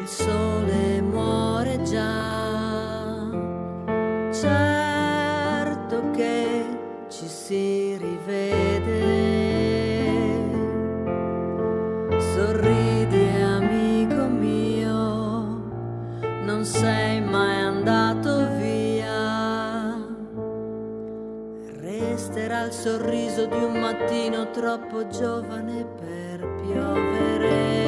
il sole muore già, certo che ci si rivede. Sorridi, amico mio, non sei mai andato via. Resterà il sorriso di un mattino troppo giovane per piovere.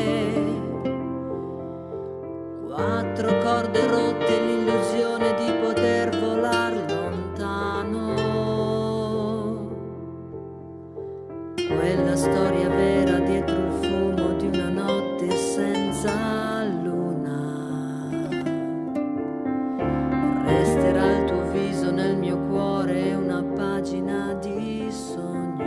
Quattro corde rotte, l'illusione di poter volar lontano. Quella storia vera dietro il fumo di una notte senza luna. Resterà il tuo viso nel mio cuore, una pagina di sogni.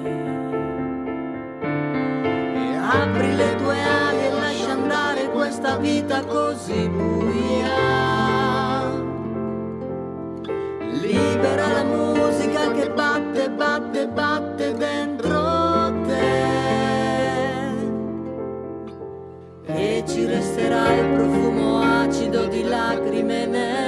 E apri le tue ali e lascia andare questa vita così buia. Libera la musica che batte, batte, batte dentro te. E ci resterà il profumo acido di lacrime nere.